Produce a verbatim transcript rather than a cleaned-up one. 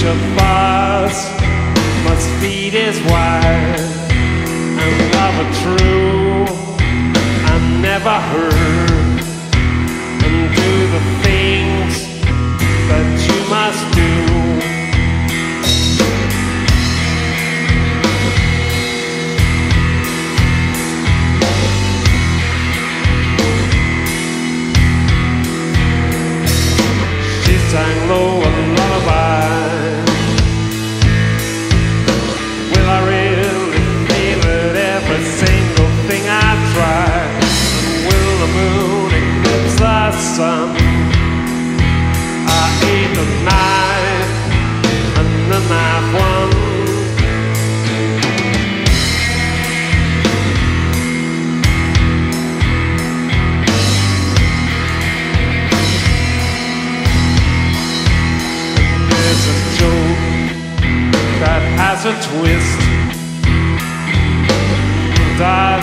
each of us must feed his wife, and love a true and never heard, and do the things that you must do. She sang low a lullaby. Will I really feel it? Every single thing I try. And will the moon eclipse the sun? I ate the knife, and the knife won. There's a joke that has a twist. Die